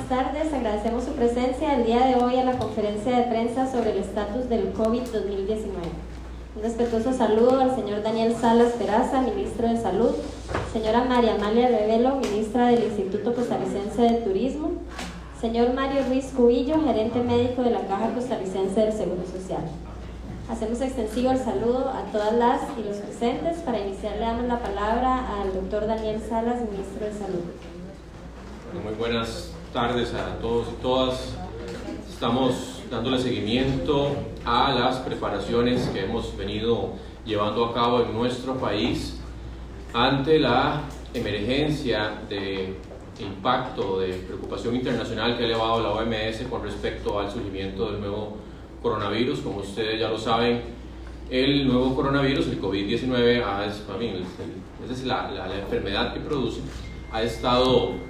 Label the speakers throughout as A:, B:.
A: buenas tardes. Agradecemos su presencia el día de hoy a la conferencia de prensa sobre el estatus del COVID 2019. Un respetuoso saludo al señor Daniel Salas Peraza, ministro de Salud, señora María Amalia Revelo, ministra del Instituto Costarricense de Turismo, señor Mario Ruiz Cubillo, gerente médico de la Caja Costarricense del Seguro Social. Hacemos extensivo el saludo a todas las y los presentes. Para iniciar le damos la palabra al doctor Daniel Salas, ministro de Salud.
B: Muy buenas tardes a todos y todas. Estamos dándole seguimiento a las preparaciones que hemos venido llevando a cabo en nuestro país ante la emergencia de impacto, de preocupación internacional que ha elevado la OMS con respecto al surgimiento del nuevo coronavirus. Como ustedes ya lo saben, el nuevo coronavirus, el COVID-19, esa es la enfermedad que produce, ha estado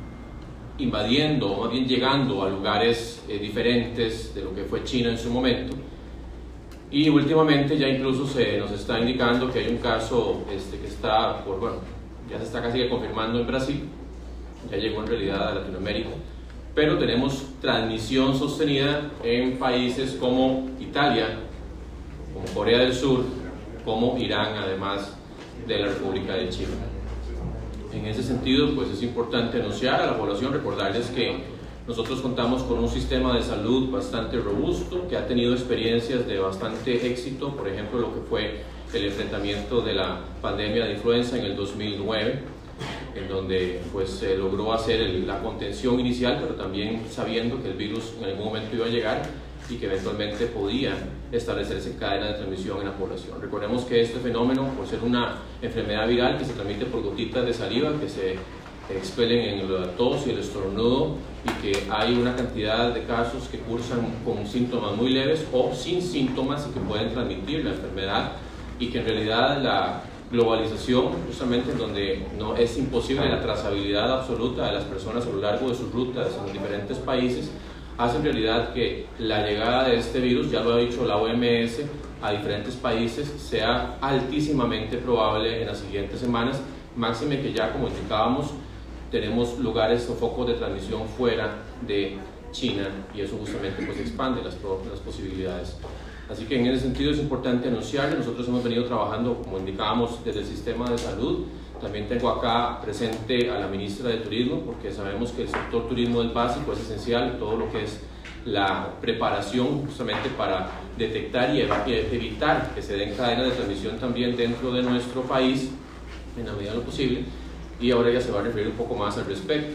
B: invadiendo, o más bien llegando a lugares diferentes de lo que fue China en su momento, y últimamente ya incluso se nos está indicando que hay un caso que está, ya se está casi confirmando en Brasil, ya llegó en realidad a Latinoamérica, pero tenemos transmisión sostenida en países como Italia, como Corea del Sur, como Irán, además de la República de China. En ese sentido, pues es importante anunciar a la población, recordarles que nosotros contamos con un sistema de salud bastante robusto, que ha tenido experiencias de bastante éxito, por ejemplo, lo que fue el enfrentamiento de la pandemia de influenza en el 2009, en donde pues se logró hacer la contención inicial, pero también sabiendo que el virus en algún momento iba a llegar y que eventualmente podía establecerse cadena de transmisión en la población. Recordemos que este fenómeno, por ser una enfermedad viral que se transmite por gotitas de saliva que se expelen en la tos y el estornudo, y que hay una cantidad de casos que cursan con síntomas muy leves o sin síntomas y que pueden transmitir la enfermedad, y que en realidad la globalización, justamente en donde no es imposible la trazabilidad absoluta de las personas a lo largo de sus rutas en los diferentes países, hace en realidad que la llegada de este virus, ya lo ha dicho la OMS, a diferentes países sea altísimamente probable en las siguientes semanas, máxime que ya, como indicábamos, tenemos lugares o focos de transmisión fuera de China, y eso justamente pues expande las posibilidades. Así que en ese sentido es importante anunciar que nosotros hemos venido trabajando, como indicábamos, desde el sistema de salud. También tengo acá presente a la ministra de Turismo, porque sabemos que el sector turismo es básico, es esencial, todo lo que es la preparación justamente para detectar y evitar que se den cadenas de transmisión también dentro de nuestro país, en la medida de lo posible, y ahora ella se va a referir un poco más al respecto.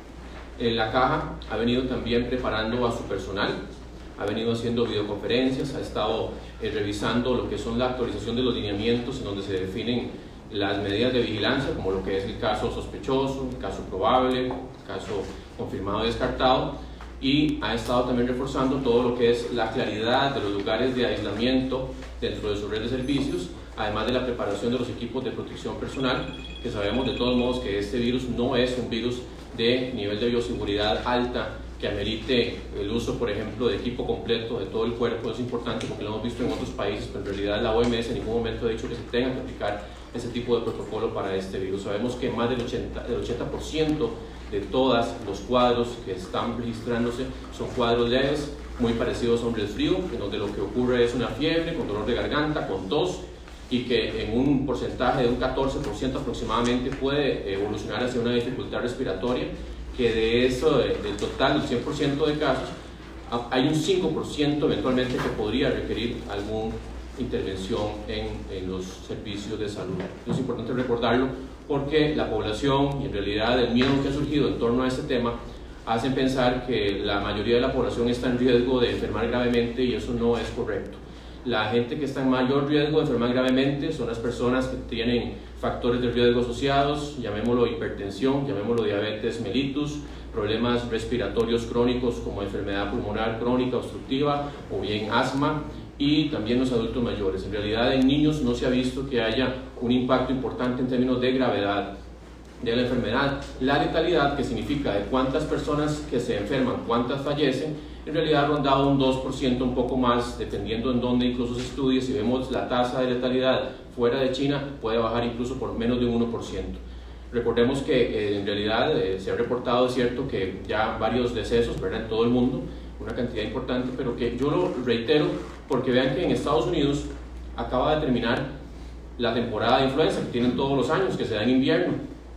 B: La Caja ha venido también preparando a su personal, ha venido haciendo videoconferencias, ha estado revisando lo que son la actualización de los lineamientos en donde se definen las medidas de vigilancia, como lo que es el caso sospechoso, el caso probable, el caso confirmado y descartado, y ha estado también reforzando todo lo que es la claridad de los lugares de aislamiento dentro de su red de servicios, además de la preparación de los equipos de protección personal, que sabemos de todos modos que este virus no es un virus de nivel de bioseguridad alta que amerite el uso, por ejemplo, de equipo completo de todo el cuerpo. Es importante porque lo hemos visto en otros países, pero en realidad la OMS en ningún momento ha dicho que se tenga que aplicar ese tipo de protocolo para este virus. Sabemos que más del 80% de todos los cuadros que están registrándose son cuadros leves, muy parecidos a un resfrío, en donde lo que ocurre es una fiebre, con dolor de garganta, con tos, y que en un porcentaje de un 14% aproximadamente puede evolucionar hacia una dificultad respiratoria, que de eso, del total del 100% de casos, hay un 5% eventualmente que podría requerir alguna intervención en los servicios de salud. Es importante recordarlo porque la población, y en realidad el miedo que ha surgido en torno a este tema, hacen pensar que la mayoría de la población está en riesgo de enfermar gravemente, y eso no es correcto. La gente que está en mayor riesgo de enfermar gravemente son las personas que tienen factores de riesgo asociados, llamémoslo hipertensión, llamémoslo diabetes mellitus, problemas respiratorios crónicos como enfermedad pulmonar crónica obstructiva o bien asma, y también los adultos mayores. En realidad en niños no se ha visto que haya un impacto importante en términos de gravedad de la enfermedad. La letalidad, que significa de cuántas personas que se enferman, cuántas fallecen, en realidad ha rondado un 2%, un poco más, dependiendo en dónde incluso se estudie. Si vemos la tasa de letalidad fuera de China, puede bajar incluso por menos de un 1%. Recordemos que en realidad se ha reportado, es cierto, que ya varios decesos, ¿verdad?, en todo el mundo, una cantidad importante, pero que yo lo reitero porque vean que en Estados Unidos acaba de terminar la temporada de influenza que tienen todos los años, que se da en invierno,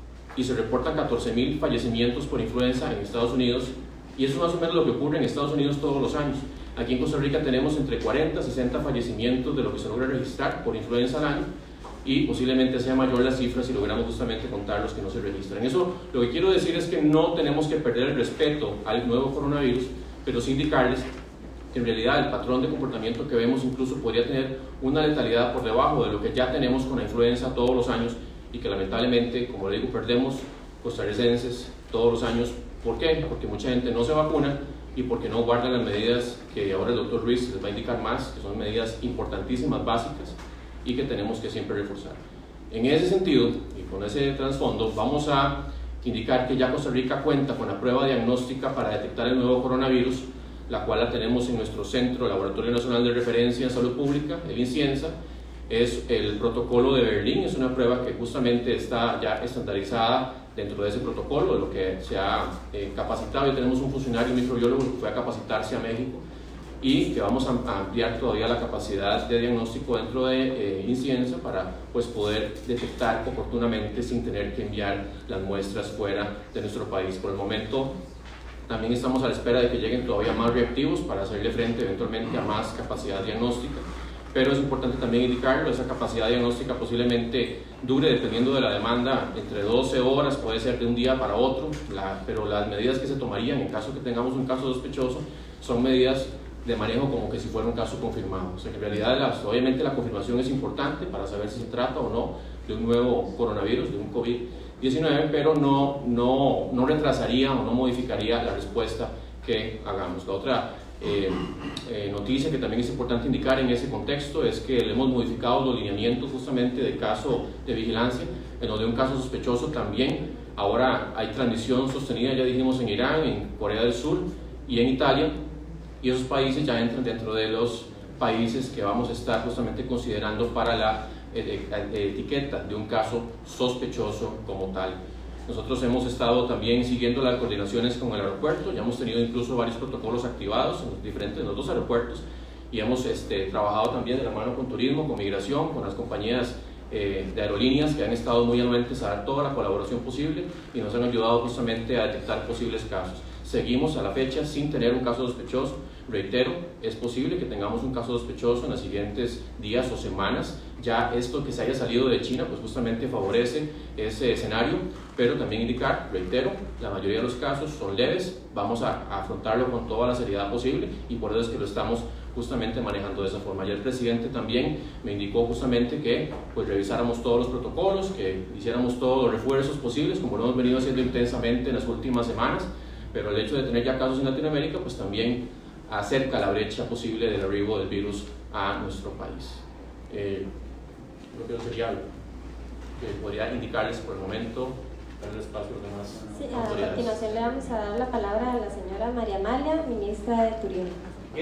B: y se reportan 14.000 fallecimientos por influenza en Estados Unidos, y eso es más o menos lo que ocurre en Estados Unidos todos los años. Aquí en Costa Rica tenemos entre 40 y 60 fallecimientos de lo que se logra registrar por influenza al año, y posiblemente sea mayor la cifra si logramos justamente contar los que no se registran. Eso lo que quiero decir es que no tenemos que perder el respeto al nuevo coronavirus, pero sí indicarles que en realidad el patrón de comportamiento que vemos incluso podría tener una letalidad por debajo de lo que ya tenemos con la influenza todos los años, y que lamentablemente, como le digo, perdemos costarricenses todos los años. ¿Por qué? Porque mucha gente no se vacuna y porque no guarda las medidas que ahora el doctor Ruiz les va a indicar más, que son medidas importantísimas, básicas, y que tenemos que siempre reforzar. En ese sentido, y con ese trasfondo, vamos a indicar que ya Costa Rica cuenta con la prueba diagnóstica para detectar el nuevo coronavirus, la cual la tenemos en nuestro Centro Laboratorio Nacional de Referencia en Salud Pública, el INCIENSA. Es el protocolo de Berlín, es una prueba que justamente está ya estandarizada dentro de ese protocolo, de lo que se ha capacitado. Ya tenemos un funcionario, un microbiólogo que fue a capacitarse a México, y que vamos a ampliar todavía la capacidad de diagnóstico dentro de INCIENSA para pues, poder detectar oportunamente sin tener que enviar las muestras fuera de nuestro país. Por el momento también estamos a la espera de que lleguen todavía más reactivos para hacerle frente eventualmente a más capacidad diagnóstica, pero es importante también indicarlo, esa capacidad diagnóstica posiblemente dure, dependiendo de la demanda, entre 12 horas, puede ser de un día para otro, pero las medidas que se tomarían en caso que tengamos un caso sospechoso son medidas de manejo como que si fuera un caso confirmado. O sea, que en realidad obviamente la confirmación es importante para saber si se trata o no de un nuevo coronavirus, de un COVID-19, pero no retrasaría o no modificaría la respuesta que hagamos. La otra noticia que también es importante indicar en ese contexto es que le hemos modificado los lineamientos justamente de caso de vigilancia, en donde un caso sospechoso también ahora hay transmisión sostenida, ya dijimos, en Irán, en Corea del Sur y en Italia, y esos países ya entran dentro de los países que vamos a estar justamente considerando para la etiqueta de un caso sospechoso como tal. Nosotros hemos estado también siguiendo las coordinaciones con el aeropuerto, ya hemos tenido incluso varios protocolos activados en los dos aeropuertos, y hemos trabajado también de la mano con turismo, con migración, con las compañías de aerolíneas que han estado muy anuentes a dar toda la colaboración posible y nos han ayudado justamente a detectar posibles casos. Seguimos a la fecha sin tener un caso sospechoso. Reitero, es posible que tengamos un caso sospechoso en los siguientes días o semanas. Ya esto que se haya salido de China pues justamente favorece ese escenario, pero también indicar, reitero, la mayoría de los casos son leves, vamos a afrontarlo con toda la seriedad posible y por eso es que lo estamos justamente manejando de esa forma. Ya el presidente también me indicó justamente que pues revisáramos todos los protocolos, que hiciéramos todos los refuerzos posibles, como lo hemos venido haciendo intensamente en las últimas semanas, pero el hecho de tener ya casos en Latinoamérica pues también acerca la brecha posible del arribo del virus a nuestro país. Creo que eso sería algo que podría indicarles por el momento, darle espacio a los demás.
A: Sí, a continuación le vamos a dar la palabra a la señora María Amalia, ministra de Turismo.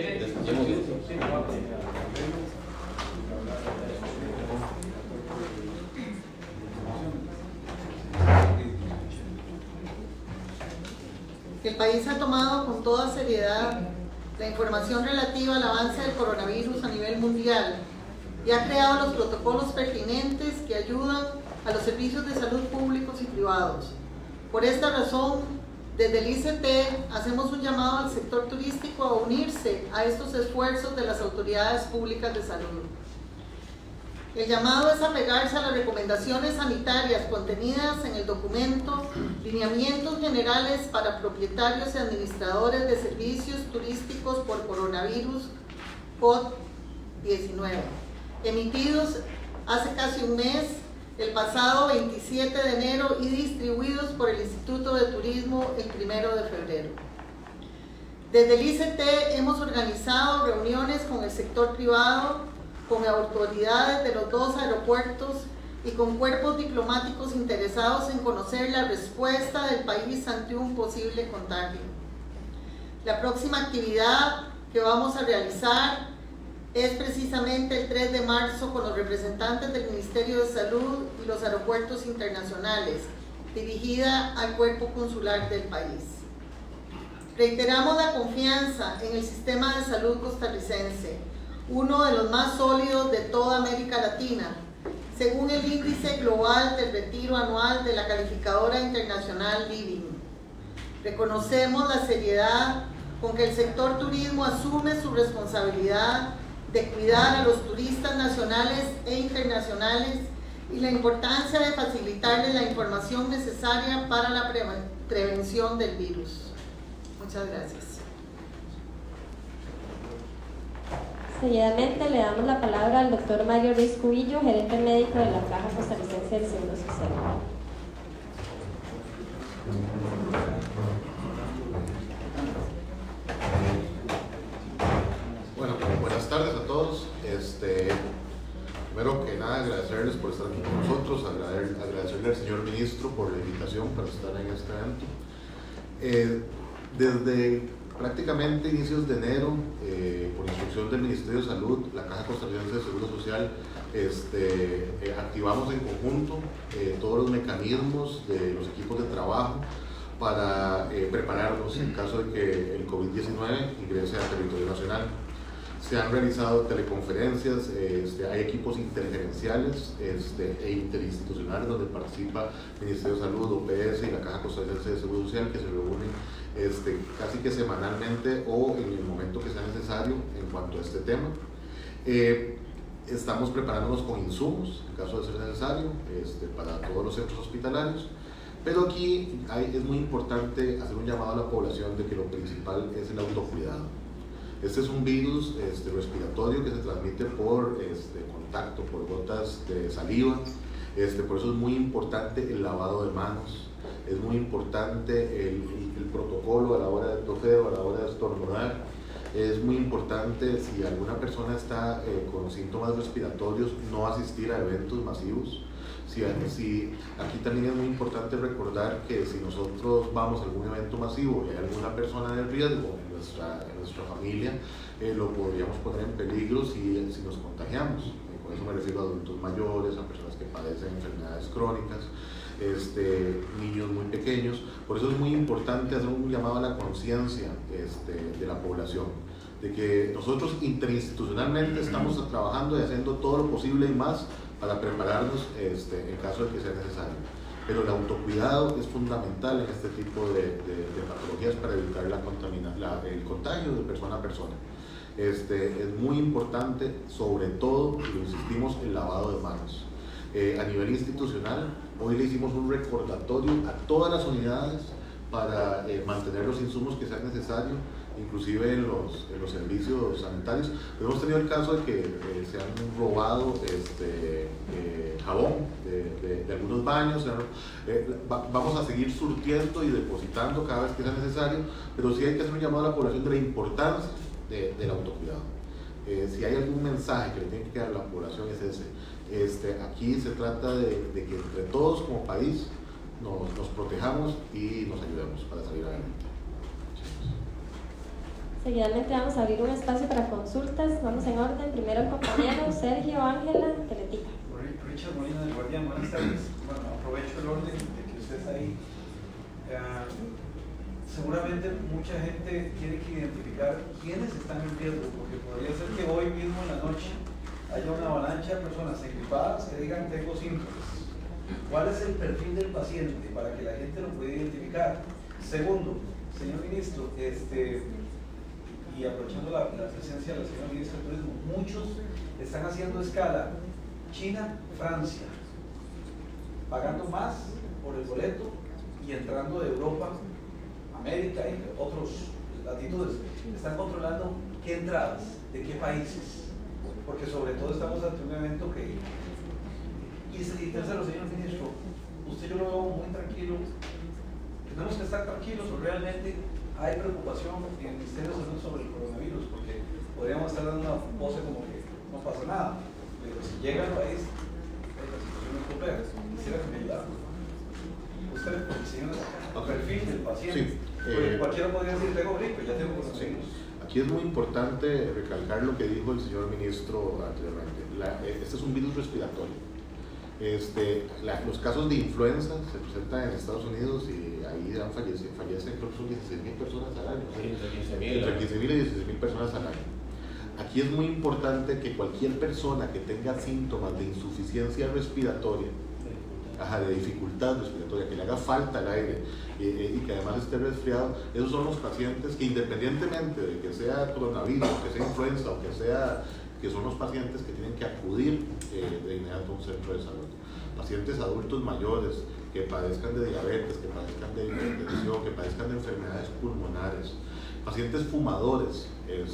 C: El país ha tomado con toda seriedad la información relativa al avance del coronavirus a nivel mundial y ha creado los protocolos pertinentes que ayudan a los servicios de salud públicos y privados. Por esta razón, desde el ICT hacemos un llamado al sector turístico a unirse a estos esfuerzos de las autoridades públicas de salud. El llamado es apegarse a las recomendaciones sanitarias contenidas en el documento Lineamientos Generales para Propietarios y Administradores de Servicios Turísticos por Coronavirus COVID-19, emitidos hace casi un mes, el pasado 27 de enero y distribuidos por el Instituto de Turismo el 1 de febrero. Desde el ICT hemos organizado reuniones con el sector privado, con autoridades de los dos aeropuertos y con cuerpos diplomáticos interesados en conocer la respuesta del país ante un posible contagio. La próxima actividad que vamos a realizar es precisamente el 3 de marzo con los representantes del Ministerio de Salud y los aeropuertos internacionales, dirigida al cuerpo consular del país. Reiteramos la confianza en el sistema de salud costarricense, uno de los más sólidos de toda América Latina, según el índice global del retiro anual de la calificadora internacional Living. Reconocemos la seriedad con que el sector turismo asume su responsabilidad de cuidar a los turistas nacionales e internacionales y la importancia de facilitarles la información necesaria para la prevención del virus. Muchas gracias.
A: Seguidamente le damos la palabra al doctor Mario Ruiz Cubillo, gerente médico de la Caja Costarricense del Seguro Social.
D: Bueno, buenas tardes a todos. Primero que nada, agradecerles por estar aquí con nosotros, agradecerle al señor ministro por la invitación para estar en este evento. Desde prácticamente inicios de enero, por instrucción del Ministerio de Salud, la Caja Costarricense de Seguro Social, activamos en conjunto todos los mecanismos de los equipos de trabajo para prepararnos en caso de que el COVID-19 ingrese al territorio nacional. Se han realizado teleconferencias, hay equipos intergerenciales e interinstitucionales donde participa el Ministerio de Salud, OPS y la Caja Costarricense de Seguro Social, que se reúnen casi que semanalmente o en el momento que sea necesario en cuanto a este tema. Estamos preparándonos con insumos, en caso de ser necesario, para todos los centros hospitalarios. Pero aquí es muy importante hacer un llamado a la población de que lo principal es el autocuidado. Este es un virus respiratorio que se transmite por contacto, por gotas de saliva. Por eso es muy importante el lavado de manos. Es muy importante el protocolo a la hora de toser o a la hora de estornudar. Es muy importante, si alguna persona está con síntomas respiratorios, no asistir a eventos masivos. Aquí también es muy importante recordar que si nosotros vamos a algún evento masivo y hay alguna persona de riesgo en nuestra familia, lo podríamos poner en peligro si nos contagiamos. Con eso me refiero a adultos mayores, a personas que padecen enfermedades crónicas, niños muy pequeños. Por eso es muy importante hacer un llamado a la conciencia de la población, de que nosotros interinstitucionalmente estamos trabajando y haciendo todo lo posible y más para prepararnos en caso de que sea necesario. Pero el autocuidado es fundamental en este tipo de patologías para evitar el contagio de persona a persona. Es muy importante, sobre todo, y lo insistimos, el lavado de manos. A nivel institucional, hoy le hicimos un recordatorio a todas las unidades para mantener los insumos que sean necesarios, inclusive en los servicios sanitarios. Pero hemos tenido el caso de que se han robado jabón de algunos baños. Vamos a seguir surtiendo y depositando cada vez que sea necesario, pero sí hay que hacer un llamado a la población de la importancia del autocuidado. Si hay algún mensaje que le tiene que quedar a la población es ese. Aquí se trata de que entre todos como país nos protejamos y nos ayudemos para salir adelante.
A: Seguidamente vamos a abrir un espacio para consultas. Vamos en orden. Primero el compañero Sergio Ángela Teletica.
E: Richard Molina del Guardián, buenas tardes. Bueno, aprovecho el orden de que usted está ahí. Seguramente mucha gente tiene que identificar quiénes están en riesgo, porque podría ser que hoy mismo en la noche haya una avalancha de personas equipadas que digan tengo síntomas. ¿Cuál es el perfil del paciente para que la gente lo pueda identificar? Segundo, señor ministro, y aprovechando la presencia de la señora ministra de Turismo, muchos están haciendo escala China-Francia, pagando más por el boleto y entrando de Europa, América y otros latitudes. Están controlando qué entradas, de qué países, porque sobre todo estamos ante un evento que... Y tercero, señor ministro, usted yo lo veo muy tranquilo. Tenemos que estar tranquilos, o realmente hay preocupación en el Ministerio de Salud sobre el coronavirus, porque podríamos estar dando una pose como que no pasa nada, pero si llega al país, la situación es compleja. Quisiera que me ayudara. Usted, el perfil del paciente,
D: sí,
E: cualquiera podría decir, tengo gripe, ya tengo coronavirus.
D: Sí. Aquí es muy importante recalcar lo que dijo el señor ministro anteriormente. Este es un virus respiratorio. Los casos de influenza se presentan en Estados Unidos y ahí fallecen creo que son 16.000 personas al año. Entre 15.000 y 16.000 personas al año. Aquí es muy importante que cualquier persona que tenga síntomas de insuficiencia respiratoria, de dificultad respiratoria, que le haga falta el aire y que además esté resfriado, esos son los pacientes que, independientemente de que sea coronavirus, que sea influenza o que son los pacientes que tienen que acudir de inmediato a un centro de salud. Pacientes adultos mayores que padezcan de diabetes, que padezcan de hipertensión, que padezcan de enfermedades pulmonares, pacientes fumadores,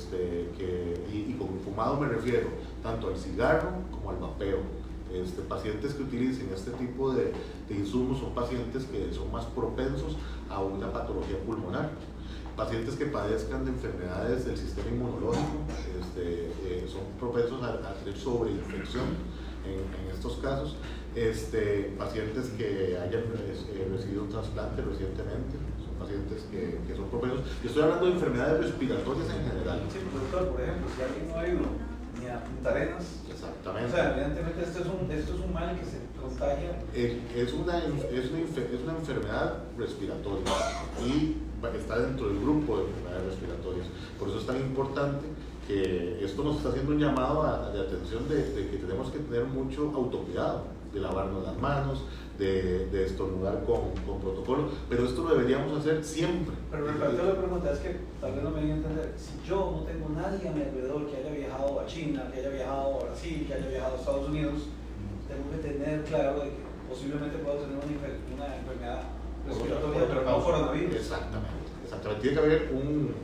D: y con fumado me refiero tanto al cigarro como al vapeo. Pacientes que utilicen este tipo de insumos son pacientes que son más propensos a una patología pulmonar. Pacientes que padezcan de enfermedades del sistema inmunológico son propensos a tener sobreinfección en estos casos. Pacientes que hayan recibido un trasplante recientemente, son pacientes que son propensos. Yo estoy hablando de enfermedades respiratorias en general.
E: Sí, doctor, por ejemplo, si alguien no ha ido ni a Punta Arenas.
D: Exactamente.
E: O sea, evidentemente esto es un mal que se contagia.
D: Es una enfermedad respiratoria y está dentro del grupo de enfermedades respiratorias. Por eso es tan importante que esto nos está haciendo un llamado de atención de que tenemos que tener mucho autocuidado, de lavarnos las manos, de estornudar con protocolo, pero esto lo deberíamos hacer siempre.
E: Pero me planteo la pregunta, es que tal vez no me digan entender, si yo no tengo nadie a mi alrededor que haya viajado a China, que haya viajado a Brasil, que haya viajado a Estados Unidos, tengo que tener claro de que posiblemente puedo tener una enfermedad respiratoria, pero no coronavirus.
D: Exactamente. Tiene que haber un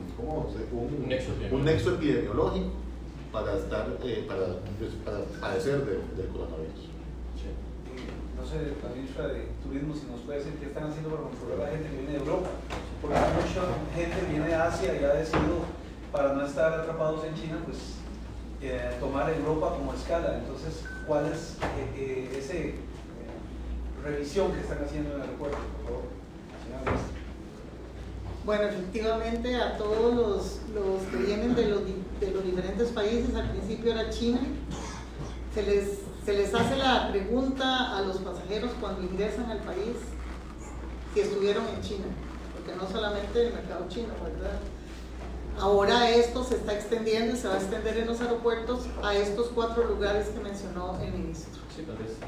D: nexo epidemiológico para padecer del coronavirus.
E: No sé, la ministra de Turismo, si nos puede decir qué están haciendo para controlar a la gente que viene de Europa, porque mucha gente viene de Asia y ha decidido, para no estar atrapados en China, pues tomar Europa como escala. Entonces, ¿cuál es esa revisión que están haciendo en el aeropuerto, por favor, señora ministra?
C: Bueno, efectivamente a todos los que vienen de los diferentes países, al principio era China, se les hace la pregunta a los pasajeros cuando ingresan al país si estuvieron en China, porque no solamente el mercado chino, ¿verdad? Ahora esto se está extendiendo y se va a extender en los aeropuertos a estos 4 lugares que mencionó el ministro.
B: Sí, tal vez.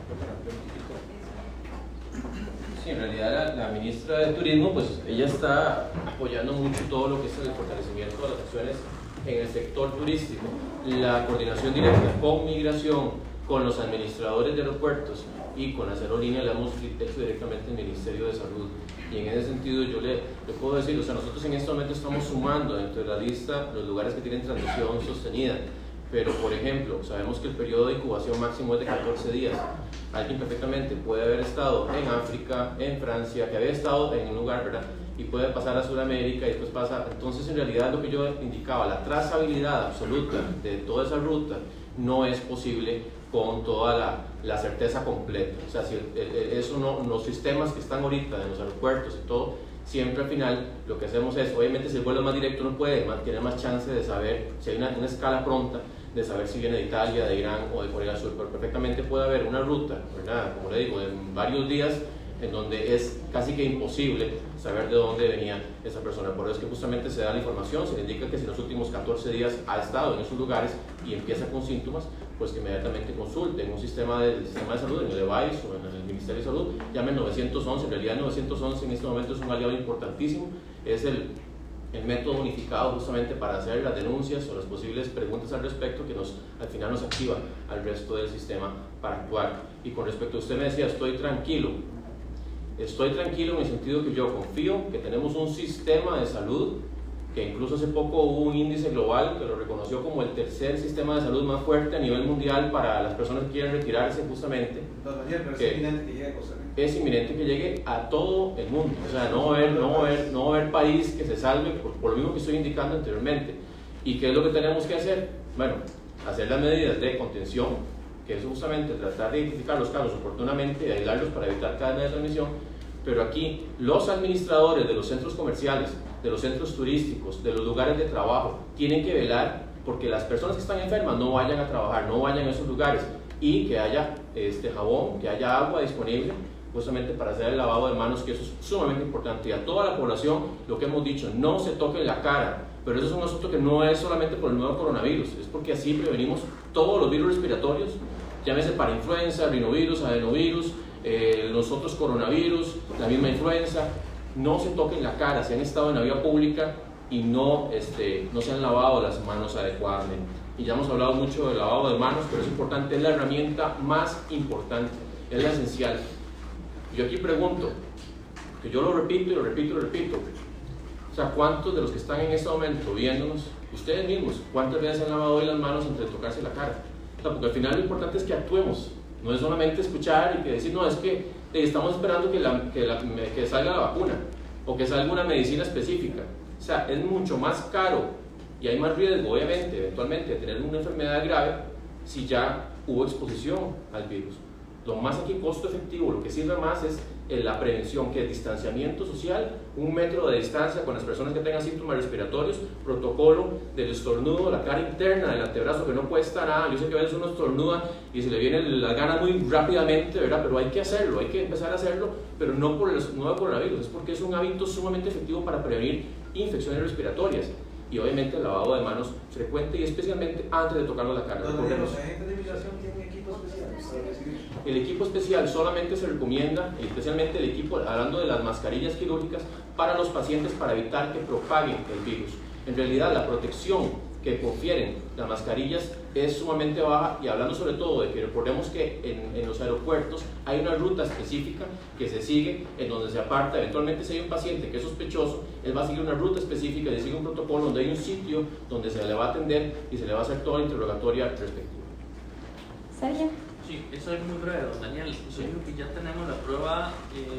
B: Sí, en realidad la ministra de Turismo, pues ella está apoyando mucho todo lo que es el fortalecimiento de las acciones en el sector turístico, la coordinación directa con migración, con los administradores de aeropuertos y con las aerolíneas, la hemos hecho directamente al Ministerio de Salud. Y en ese sentido yo le puedo decir, o sea, nosotros en este momento estamos sumando dentro de la lista los lugares que tienen transmisión sostenida. Pero, por ejemplo, sabemos que el periodo de incubación máximo es de 14 días. Alguien perfectamente puede haber estado en África, en Francia, que había estado en un lugar, ¿verdad? Y puede pasar a Sudamérica y después pasa. Entonces, en realidad, lo que yo indicaba, la trazabilidad absoluta de toda esa ruta no es posible con toda la certeza completa. O sea, si eso no, los sistemas que están ahorita en los aeropuertos y todo, siempre al final lo que hacemos es, obviamente si el vuelo es más directo uno puede tener más chance de saber si hay una escala pronta, de saber si viene de Italia, de Irán o de Corea del Sur, pero perfectamente puede haber una ruta, ¿verdad? Como le digo, en varios días en donde es casi que imposible saber de dónde venía esa persona. Por eso es que justamente se da la información, se le indica que si en los últimos 14 días ha estado en esos lugares y empieza con síntomas, pues que inmediatamente consulte en un sistema de salud, en el EVAIS o en el Ministerio de Salud, llamen 911. En realidad 911 en este momento es un aliado importantísimo, es el método unificado justamente para hacer las denuncias o las posibles preguntas al respecto que al final nos activa al resto del sistema para actuar. Y con respecto a usted me decía, estoy tranquilo en el sentido que yo confío que tenemos un sistema de salud que incluso hace poco hubo un índice global que lo reconoció como el tercer sistema de salud más fuerte a nivel mundial para las personas que quieren retirarse justamente.
E: Pero es inminente que llegue a Costa Rica.
B: Es inminente que llegue a todo el mundo, o sea, no va a haber país que se salve por lo mismo que estoy indicando anteriormente. ¿Y qué es lo que tenemos que hacer? Bueno, hacer las medidas de contención, que es justamente tratar de identificar los casos oportunamente y aislarlos para evitar cadena de transmisión. Pero aquí los administradores de los centros comerciales, de los centros turísticos, de los lugares de trabajo, tienen que velar porque las personas que están enfermas no vayan a trabajar, no vayan a esos lugares. y que haya jabón, que haya agua disponible justamente para hacer el lavado de manos, que eso es sumamente importante. Y a toda la población, lo que hemos dicho, no se toquen la cara, pero eso es un asunto que no es solamente por el nuevo coronavirus, es porque así prevenimos todos los virus respiratorios, llámese parainfluenza, rinovirus, adenovirus, los otros coronavirus, la misma influenza. No se toquen la cara si han estado en la vía pública y no se han lavado las manos adecuadamente. Y ya hemos hablado mucho del lavado de manos, pero es importante, es la herramienta más importante, es la esencial. Yo aquí pregunto, que yo lo repito y lo repito y lo repito, o sea, ¿cuántos de los que están en este momento viéndonos, ustedes mismos, cuántas veces han lavado hoy las manos antes de tocarse la cara? O sea, porque al final lo importante es que actuemos, no es solamente escuchar y que decir, no, es que estamos esperando que salga la vacuna o que salga una medicina específica. O sea, es mucho más caro y hay más riesgo, obviamente, eventualmente, de tener una enfermedad grave si ya hubo exposición al virus. Lo más aquí costo efectivo, lo que sirve más es la prevención, que es distanciamiento social, 1 metro de distancia con las personas que tengan síntomas respiratorios, protocolo del estornudo, la cara interna del antebrazo que no cuesta nada. Yo sé que a veces uno estornuda y se le vienen las ganas muy rápidamente, ¿verdad? Pero hay que hacerlo, hay que empezar a hacerlo, pero no por el nuevo coronavirus, es porque es un hábito sumamente efectivo para prevenir infecciones respiratorias. Y obviamente el lavado de manos frecuente y especialmente antes de tocarnos la cara.
E: ¿Los agentes de migración tienen equipos especiales para recibir?
B: El equipo especial solamente se recomienda, especialmente el equipo, hablando de las mascarillas quirúrgicas, para los pacientes para evitar que propaguen el virus. En realidad la protección que confieren las mascarillas es sumamente baja, y hablando sobre todo de que recordemos que en los aeropuertos hay una ruta específica que se sigue, en donde se aparta, eventualmente si hay un paciente que es sospechoso, él va a seguir una ruta específica, le sigue un protocolo donde hay un sitio donde se le va a atender y se le va a hacer toda la interrogatoria respectiva.
A: Sergio.
F: Sí, eso es muy breve, don Daniel. Yo creo que ya tenemos la prueba.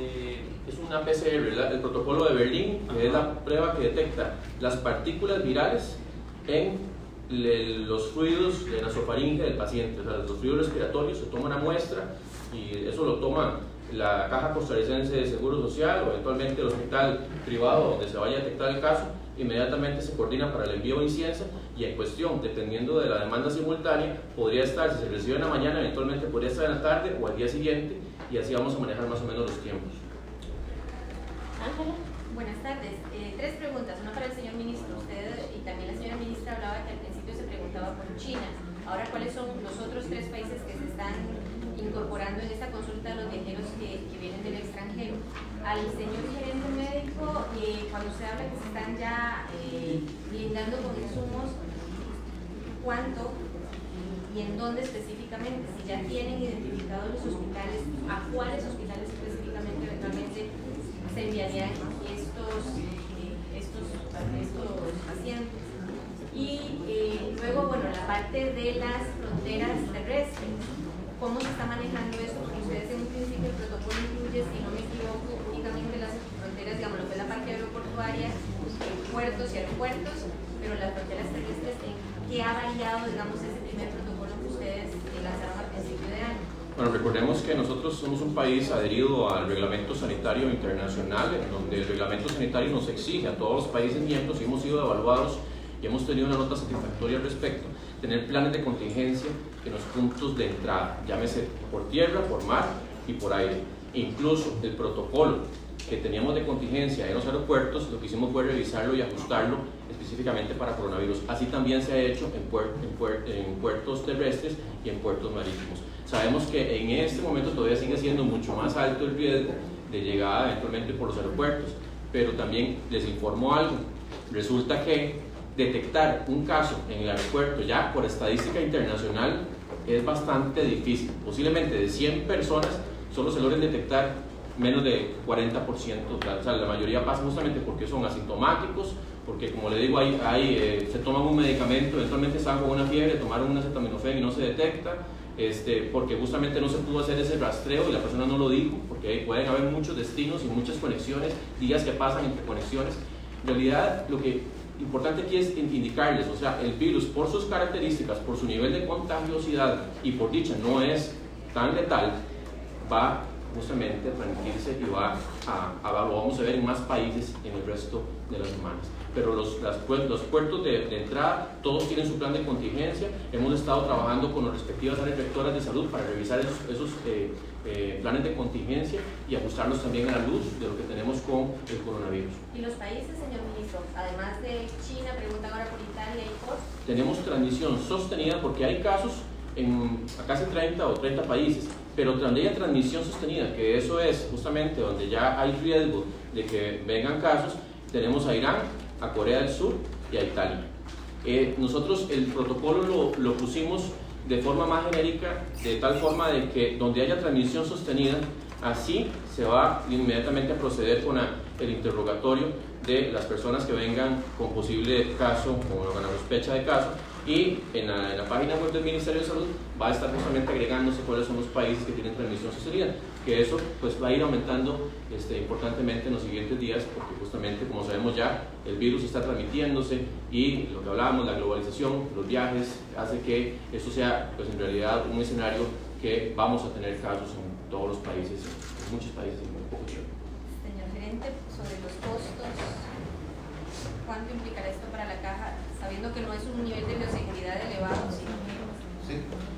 B: Es una PCR, el protocolo de Berlín, que es la prueba que detecta las partículas virales en los fluidos de nasofaringe del paciente, o sea, los fluidos respiratorios. Se toma una muestra y eso lo toma la Caja Costarricense de Seguro Social o eventualmente el hospital privado donde se vaya a detectar el caso. Inmediatamente se coordina para el envío de incienso, y en cuestión, dependiendo de la demanda simultánea, podría estar, si se recibe en la mañana, eventualmente podría estar en la tarde o al día siguiente, y así vamos a manejar más o menos los tiempos.
A: Ángela.
G: Buenas tardes. 3 preguntas, una para el señor ministro. Usted y también la señora ministra hablaba que al principio se preguntaba por China. Ahora, ¿cuáles son los otros 3 países que se están incorporando en esta consulta de los viajeros que vienen del extranjero? Al señor gerente médico, cuando se habla que se están ya blindando con insumos, ¿cuánto y en dónde específicamente? Si ya tienen identificados los hospitales, ¿a cuáles hospitales específicamente eventualmente se enviarían estos pacientes? Y luego, bueno, la parte de las fronteras terrestres, ¿cómo se está manejando esto? Porque ustedes en un principio el protocolo incluye, si no me equivoco, únicamente las fronteras, digamos, lo que es la parte aeroportuaria, puertos y aeropuertos, pero las fronteras terrestres, ¿en qué ha variado, digamos, ese primer protocolo que ustedes lanzaron a principio de año?
B: Bueno, recordemos que nosotros somos un país adherido al Reglamento Sanitario Internacional, en donde el Reglamento Sanitario nos exige a todos los países miembros, y hemos sido evaluados y hemos tenido una nota satisfactoria al respecto, tener planes de contingencia en los puntos de entrada, llámese por tierra, por mar y por aire. Incluso el protocolo que teníamos de contingencia en los aeropuertos, lo que hicimos fue revisarlo y ajustarlo específicamente para coronavirus. Así también se ha hecho en puertos terrestres y en puertos marítimos. Sabemos que en este momento todavía sigue siendo mucho más alto el riesgo de llegada eventualmente por los aeropuertos, pero también les informo algo. Resulta que detectar un caso en el aeropuerto ya por estadística internacional es bastante difícil. Posiblemente de 100 personas solo se logren detectar menos de 40%, o sea, la mayoría pasa justamente porque son asintomáticos, porque como le digo, se toman un medicamento, eventualmente están con una fiebre, tomaron un acetaminofén y no se detecta, porque justamente no se pudo hacer ese rastreo y la persona no lo dijo, porque pueden haber muchos destinos y muchas conexiones, días que pasan entre conexiones. En realidad, lo que importante aquí es indicarles, o sea, el virus por sus características, por su nivel de contagiosidad y por dicha no es tan letal, va justamente a transmitirse y lo vamos a ver en más países en el resto de las semanas. Pero los puertos de entrada, todos tienen su plan de contingencia. Hemos estado trabajando con las respectivas áreas rectoras de salud para revisar esos planes de contingencia y ajustarlos también a la luz de lo que tenemos con el coronavirus.
G: ¿Y los países, señor ministro? Además de China, pregunta ahora por Italia y por...
B: Tenemos transmisión sostenida porque hay casos en casi 30 o 30 países, pero donde haya transmisión sostenida, que eso es justamente donde ya hay riesgo de que vengan casos, tenemos a Irán, a Corea del Sur y a Italia. Nosotros el protocolo lo pusimos de forma más genérica, de tal forma de que donde haya transmisión sostenida, así se va inmediatamente a proceder con el interrogatorio de las personas que vengan con posible caso, con la sospecha de caso, y en la página web del Ministerio de Salud va a estar justamente agregándose cuáles son los países que tienen transmisión sostenida, que eso pues va a ir aumentando importantemente en los siguientes días, porque justamente, como sabemos ya, el virus está transmitiéndose y lo que hablábamos, la globalización, los viajes, hace que eso sea pues en realidad un escenario que vamos a tener casos en todos los países, en muchos países en muy poco tiempo.
G: Señor gerente, sobre los costos, ¿cuánto implicará esto para la caja, sabiendo que no es un nivel de bioseguridad elevado, sino que...
D: Sí,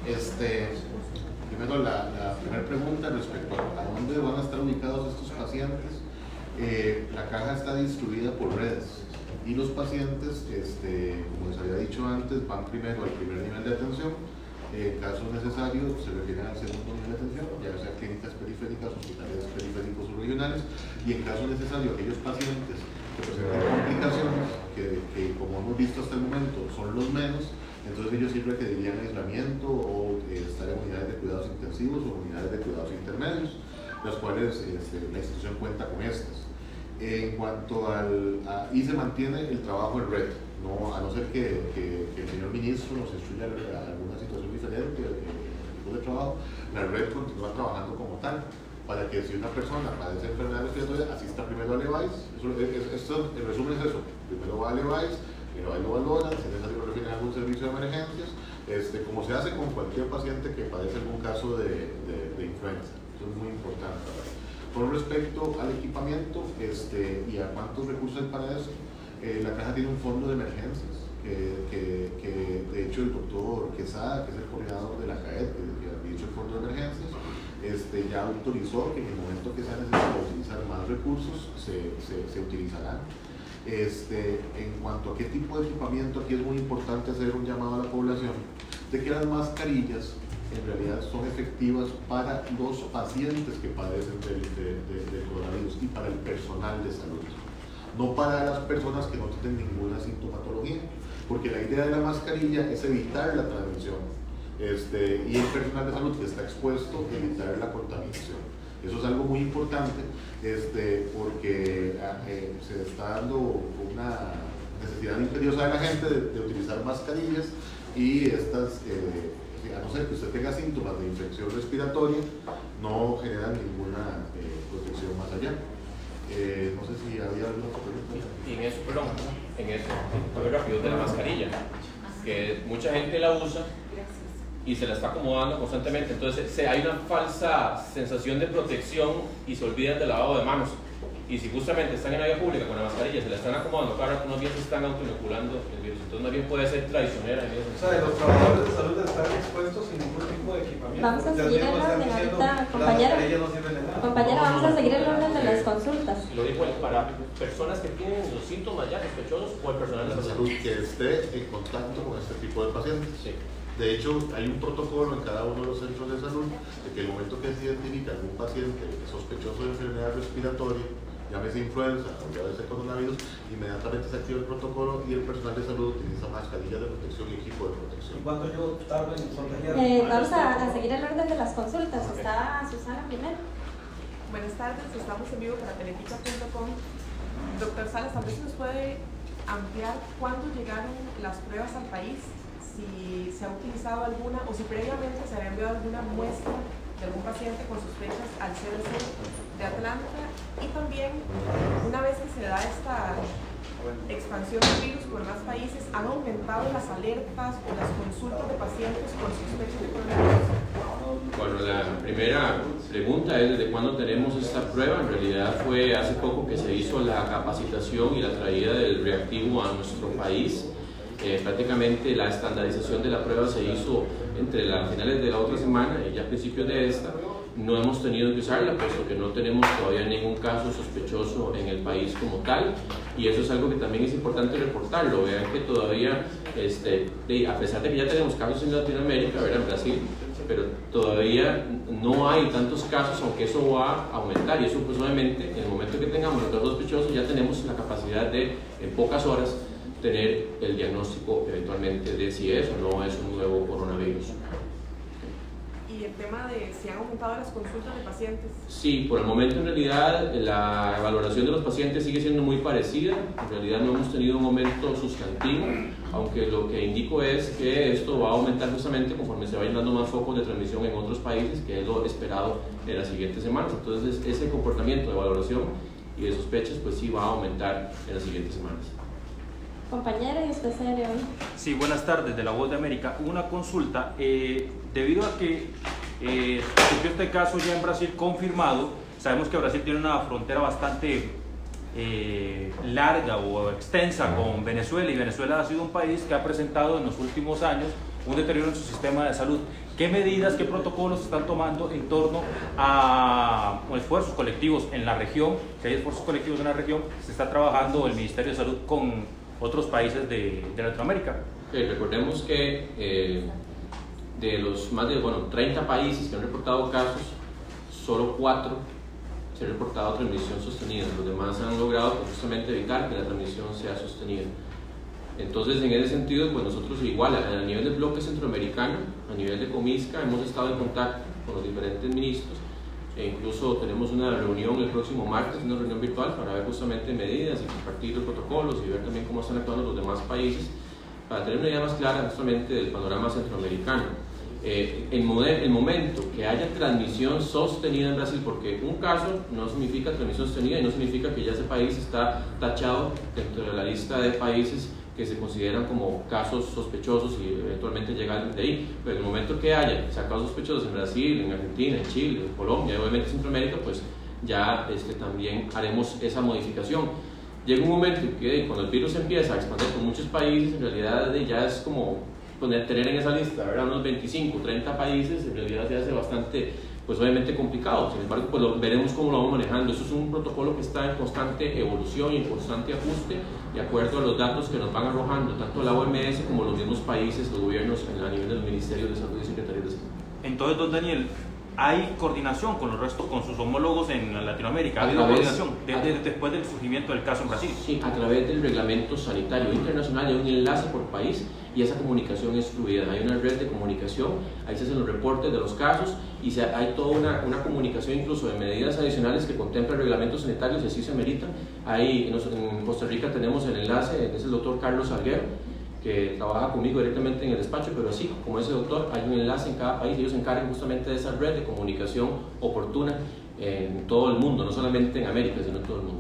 D: primero la primera pregunta respecto a dónde van a estar ubicados estos pacientes. La caja está distribuida por redes y los pacientes, como les había dicho antes, van primero al primer nivel de atención. En caso necesario se refieren al segundo nivel de atención, ya sea clínicas periféricas, hospitales periféricos o regionales, y en caso necesario aquellos pacientes que presentan complicaciones, que como hemos visto hasta el momento son los menos, entonces ellos sí requerirían aislamiento o estar en unidades de cuidados intensivos o unidades de cuidados intermedios, las cuales la institución cuenta con estas. En cuanto y se mantiene el trabajo en red, a no ser que el señor ministro nos instruya alguna situación diferente del equipo de trabajo, la red continúa trabajando como tal, para que si una persona padece enfermedad respiratoria, asista primero al EVAIS. En resumen es eso: primero va al EVAIS, el EVAIS lo valora, si es necesario lo refiere a algún servicio de emergencias, como se hace con cualquier paciente que padece algún caso de influenza. Eso es muy importante. Con respecto al equipamiento y a cuántos recursos hay para eso, la caja tiene un fondo de emergencias que de hecho el doctor Quesada, que es el coordinador de la CAED, que ha dicho el fondo de emergencias, ya autorizó que en el momento que sea necesario utilizar más recursos se utilizarán. En cuanto a qué tipo de equipamiento, aquí es muy importante hacer un llamado a la población de que las mascarillas en realidad son efectivas para los pacientes que padecen del coronavirus y para el personal de salud, no para las personas que no tienen ninguna sintomatología, porque la idea de la mascarilla es evitar la transmisión y el personal de salud que está expuesto, evitar la contaminación. Eso es algo muy importante porque se está dando una necesidad imperiosa de la gente de utilizar mascarillas, y estas, a no ser que usted tenga síntomas de infección respiratoria, no generan ninguna protección más allá. No sé si había alguna pregunta.
B: Y en eso, muy rápido, de la mascarilla, que mucha gente la usa y se la está acomodando constantemente, entonces hay una falsa sensación de protección y se olvidan del lavado de manos. Y si justamente están en la vía pública con la mascarilla, se la están acomodando, cada rato unos días se están autoinoculando el virus, entonces más bien puede ser traicionera.
E: O sea, los trabajadores de salud están expuestos sin ningún tipo de equipamiento.
A: Vamos a seguir el orden ahorita, compañero. Compañero, vamos a seguir el orden de las consultas.
B: Lo digo para personas que tienen los síntomas ya sospechosos o el personal de salud
D: que esté en contacto con este tipo de pacientes.
B: Sí. De
D: hecho, hay un protocolo en cada uno de los centros de salud de que el momento que se identifica algún paciente sospechoso de enfermedad respiratoria, llámese influenza o llámese coronavirus, inmediatamente se activa el protocolo y el personal de salud utiliza mascarillas de protección y equipo de protección.
E: ¿Y cuánto yo tardo en contagiar?
A: Vamos a seguir el orden de las consultas. Está Susana primero.
H: Buenas tardes, estamos en vivo para teletica.com. Doctor Salas, tal vez nos puede ampliar cuándo llegaron las pruebas al país, si se ha utilizado alguna o si previamente se había enviado alguna muestra de algún paciente con sospechas al CDC de Atlanta, y también una vez que se da esta expansión del virus por más países, ¿han aumentado las alertas o las consultas de pacientes con sospechas de coronavirus?
B: Bueno, la primera pregunta es ¿desde cuándo tenemos esta prueba? En realidad fue hace poco que se hizo la capacitación y la traída del reactivo a nuestro país. Prácticamente la estandarización de la prueba se hizo entre las finales de la otra semana y ya a principios de esta. No hemos tenido que usarla, puesto que no tenemos todavía ningún caso sospechoso en el país como tal, y eso es algo que también es importante reportarlo. Vean que todavía, a pesar de que ya tenemos casos en Latinoamérica, ¿verdad? En Brasil, pero todavía no hay tantos casos, aunque eso va a aumentar, y eso pues obviamente en el momento que tengamos los casos sospechosos ya tenemos la capacidad de en pocas horas tener el diagnóstico eventualmente de si es o no es un nuevo coronavirus.
H: ¿Y el tema de si han aumentado las consultas de pacientes?
B: Sí, por el momento en realidad la valoración de los pacientes sigue siendo muy parecida. En realidad no hemos tenido un aumento sustantivo, aunque lo que indico es que esto va a aumentar justamente conforme se vayan dando más focos de transmisión en otros países, que es lo esperado en las siguientes semanas. Entonces ese comportamiento de valoración y de sospechas pues sí va a aumentar en las siguientes semanas.
A: Compañera, y usted se le...
I: Sí, buenas tardes, de La Voz de América. Una consulta, debido a que surgió este caso ya en Brasil confirmado, sabemos que Brasil tiene una frontera bastante larga o extensa con Venezuela, y Venezuela ha sido un país que ha presentado en los últimos años un deterioro en su sistema de salud. ¿Qué medidas, qué protocolos están tomando en torno a esfuerzos colectivos en la región? Si hay esfuerzos colectivos en la región, se está trabajando el Ministerio de Salud con otros países de Latinoamérica.
B: Recordemos que de los más de 30 países que han reportado casos, solo 4 se han reportado transmisión sostenida. Los demás han logrado justamente evitar que la transmisión sea sostenida. Entonces, en ese sentido, pues nosotros igual a nivel del bloque centroamericano, a nivel de Comisca, hemos estado en contacto con los diferentes ministros, e incluso tenemos una reunión el próximo martes, una reunión virtual para ver justamente medidas y compartir los protocolos y ver también cómo están actuando los demás países, para tener una idea más clara justamente del panorama centroamericano. El momento que haya transmisión sostenida en Brasil, porque un caso no significa transmisión sostenida y no significa que ya ese país está tachado dentro de la lista de países que se consideran como casos sospechosos y eventualmente llegar de ahí. Pero en el momento que haya casos sospechosos en Brasil, en Argentina, en Chile, en Colombia, obviamente en Centroamérica, pues ya también haremos esa modificación. Llega un momento que cuando el virus empieza a expandir por muchos países, en realidad ya es como tener en esa lista, ¿verdad? Unos 25, 30 países, en realidad se hace bastante, pues obviamente complicado. Sin embargo, pues veremos cómo lo vamos manejando. Eso es un protocolo que está en constante evolución y en constante ajuste, de acuerdo a los datos que nos van arrojando tanto la OMS como los mismos países, los gobiernos a nivel de los ministerios de salud y secretarías de salud.
I: Entonces, don Daniel, ¿hay coordinación con los restos, con sus homólogos en Latinoamérica? ¿Ha habido coordinación después del surgimiento del caso en Brasil? Sí,
B: a través del reglamento sanitario internacional hay un enlace por país y esa comunicación es fluida. Hay una red de comunicación, ahí se hacen los reportes de los casos y hay toda una comunicación incluso de medidas adicionales que contempla el reglamento sanitario si así se amerita. Ahí en Costa Rica tenemos el enlace, es el doctor Carlos Salguero, que trabaja conmigo directamente en el despacho, pero así como ese doctor, hay un enlace en cada país y ellos se encargan justamente de esa red de comunicación oportuna en todo el mundo, no solamente en América, sino en todo el mundo.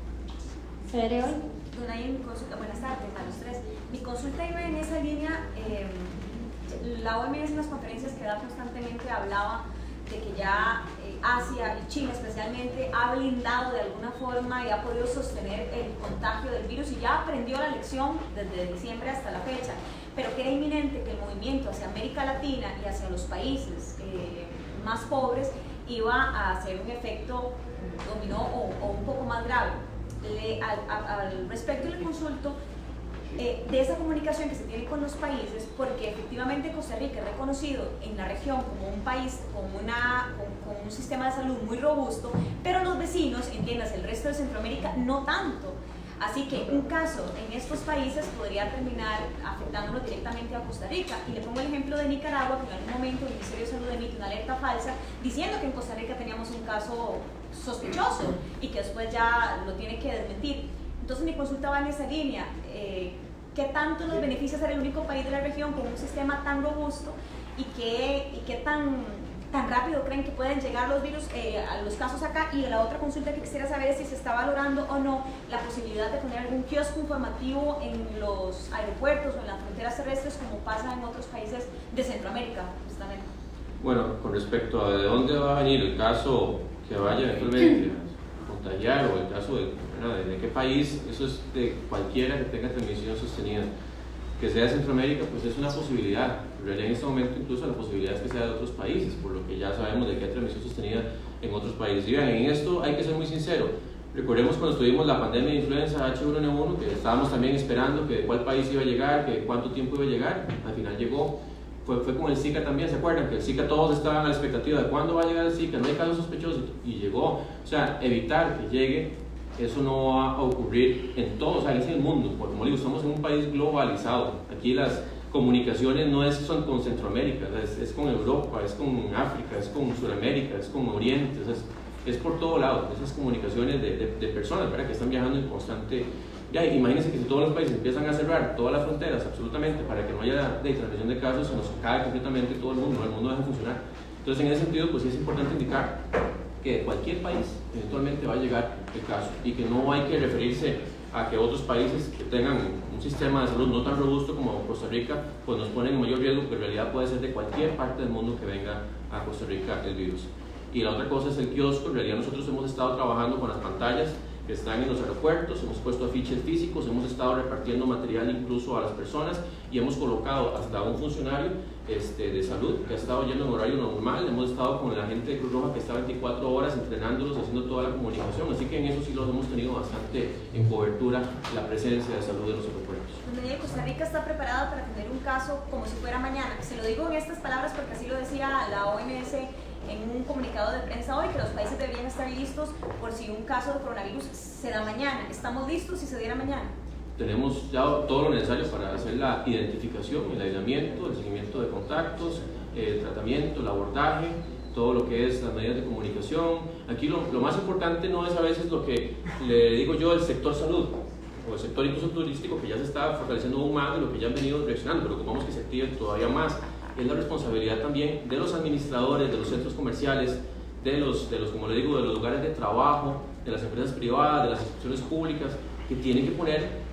A: ¿Serio?
G: Buenas tardes a los tres. Mi consulta iba en esa línea. La OMS en las conferencias que da constantemente hablaba de que ya Asia y China especialmente ha blindado de alguna forma y ha podido sostener el contagio del virus y ya aprendió la lección desde diciembre hasta la fecha, pero que era inminente que el movimiento hacia América Latina y hacia los países más pobres iba a hacer un efecto dominó o un poco más grave. Al respecto le consulto de esa comunicación que se tiene con los países, porque efectivamente Costa Rica es reconocido en la región como un país con un sistema de salud muy robusto, pero los vecinos, entiendas, el resto de Centroamérica no tanto. Así que un caso en estos países podría terminar afectándonos directamente a Costa Rica. Y le pongo el ejemplo de Nicaragua, que en algún momento el Ministerio de Salud emite una alerta falsa diciendo que en Costa Rica teníamos un caso sospechoso y que después ya lo tiene que desmentir. Entonces mi consulta va en esa línea. ¿Qué tanto nos beneficia ser el único país de la región con un sistema tan robusto y qué tan rápido creen que pueden llegar los virus a los casos acá? Y la otra consulta que quisiera saber es si se está valorando o no la posibilidad de poner algún kiosco informativo en los aeropuertos o en las fronteras terrestres como pasa en otros países de Centroamérica, justamente.
B: Bueno, con respecto a de dónde va a venir el caso que vaya eventualmente a contagiar o el caso de qué país, eso es de cualquiera que tenga transmisión sostenida. Que sea de Centroamérica, pues es una posibilidad. En realidad en este momento incluso la posibilidad es que sea de otros países, por lo que ya sabemos de que hay transmisión sostenida en otros países. Y vean, en esto hay que ser muy sincero. Recordemos cuando tuvimos la pandemia de influenza H1N1, que estábamos también esperando que de cuál país iba a llegar, que cuánto tiempo iba a llegar. Al final llegó. Fue como el Zika también, ¿se acuerdan? Que el Zika todos estaban a la expectativa de cuándo va a llegar el Zika, no hay casos sospechosos, y llegó. O sea, evitar que llegue, eso no va a ocurrir en todo, o sea, es en el mundo. Porque, como digo, estamos en un país globalizado. Aquí las comunicaciones no son con Centroamérica, es con Europa, es con África, es con Sudamérica, es con Oriente, es por todo lado. Esas comunicaciones de personas, ¿verdad?, que están viajando en constante. Ya, imagínense que si todos los países empiezan a cerrar todas las fronteras absolutamente para que no haya transmisión de casos, se nos cae completamente todo el mundo deja de funcionar. Entonces, en ese sentido, pues sí es importante indicar que de cualquier país eventualmente va a llegar el caso y que no hay que referirse a que otros países que tengan un sistema de salud no tan robusto como Costa Rica, pues nos ponen en mayor riesgo, porque en realidad puede ser de cualquier parte del mundo que venga a Costa Rica el virus. Y la otra cosa es el kiosco. En realidad nosotros hemos estado trabajando con las pantallas que están en los aeropuertos, hemos puesto afiches físicos, hemos estado repartiendo material incluso a las personas y hemos colocado hasta un funcionario de salud que ha estado yendo en horario normal. Hemos estado con la gente de Cruz Roja que está 24 horas entrenándolos, haciendo toda la comunicación, así que en eso sí los hemos tenido bastante en cobertura, la presencia de salud de los aeropuertos.
J: Costa Rica está preparada para tener un caso como si fuera mañana. Se lo digo en estas palabras porque así lo decía la OMS en un comunicado de prensa hoy, que los países deberían estar listos por si un caso de coronavirus se da mañana. ¿Estamos listos si se diera mañana?
B: Tenemos ya todo lo necesario para hacer la identificación, el aislamiento, el seguimiento de contactos, el tratamiento, el abordaje, todo lo que es las medidas de comunicación. Aquí lo más importante no es a veces lo que le digo yo el sector salud o el sector incluso turístico, que ya se está fortaleciendo aún más de lo que ya han venido reaccionando, pero ocupamos que se active todavía más. Es la responsabilidad también de los administradores, de los centros comerciales, de los como le digo, de los lugares de trabajo, de las empresas privadas, de las instituciones públicas, que tienen que poner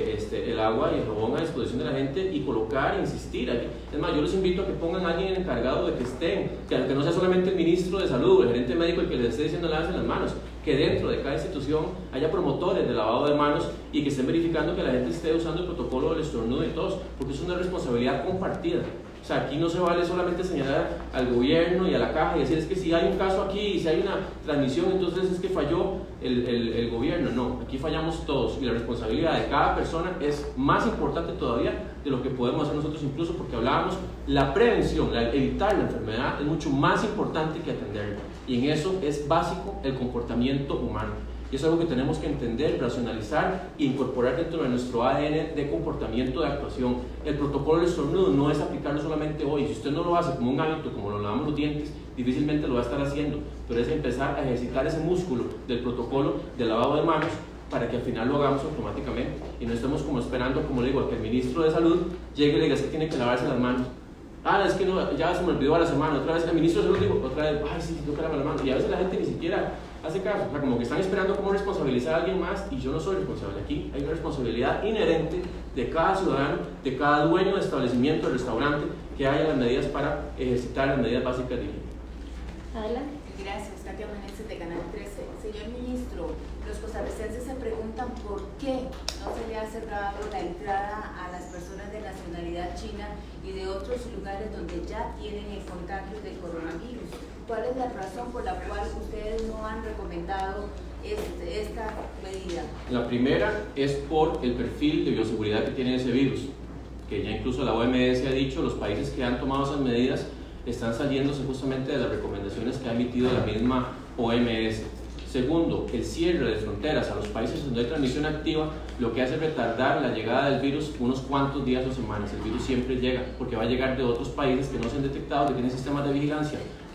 B: el agua y el jabón a disposición de la gente y colocar, insistir. Es más, yo les invito a que pongan a alguien encargado de que estén, que no sea solamente el ministro de salud o el gerente médico el que les esté diciendo lavarse las manos, que dentro de cada institución haya promotores de lavado de manos y que estén verificando que la gente esté usando el protocolo del estornudo y tos, porque es una responsabilidad compartida. O sea, aquí no se vale solamente señalar al gobierno y a la caja y decir es que si hay un caso aquí y si hay una transmisión, entonces es que falló el gobierno. No, aquí fallamos todos y la responsabilidad de cada persona es más importante todavía de lo que podemos hacer nosotros, incluso porque hablábamos, la prevención, evitar la enfermedad es mucho más importante que atenderla, y en eso es básico el comportamiento humano. Y es algo que tenemos que entender, racionalizar e incorporar dentro de nuestro ADN de comportamiento, de actuación. El protocolo del estornudo no es aplicarlo solamente hoy. Si usted no lo hace como un hábito, como lo lavamos los dientes, difícilmente lo va a estar haciendo. Pero es empezar a ejercitar ese músculo del protocolo de lavado de manos para que al final lo hagamos automáticamente. Y no estemos como esperando, como le digo, a que el ministro de salud llegue y le diga que tiene que lavarse las manos. Ah, es que no, ya se me olvidó a la semana. Otra vez el ministro de salud digo, otra vez, ay, sí, tengo que lavar las manos. Y a veces la gente ni siquiera hace caso, o sea, como que están esperando cómo responsabilizar a alguien más, y yo no soy responsable. Aquí hay una responsabilidad inherente de cada ciudadano, de cada dueño de establecimiento, de restaurante, que haya las medidas para ejercitar las medidas básicas de higiene.
A: Adelante.
K: Gracias, Katia Meneses de Canal 13. Señor ministro, los costarricenses se preguntan por qué no se le ha cerrado la entrada a las personas de nacionalidad china y de otros lugares donde ya tienen el contagio de coronavirus. ¿Cuál es la razón por la cual ustedes no han recomendado esta medida? La primera es por el perfil de bioseguridad que tiene ese virus, que ya incluso la OMS ha dicho, los países que han tomado esas medidas están saliéndose justamente de las recomendaciones que ha emitido la misma OMS. Segundo, el cierre de fronteras a los países donde hay transmisión activa lo que hace es retardar la llegada del virus unos cuantos días o semanas. El virus siempre llega, porque va a llegar de otros países que no se han detectado, que tienen sistemas de vigilancia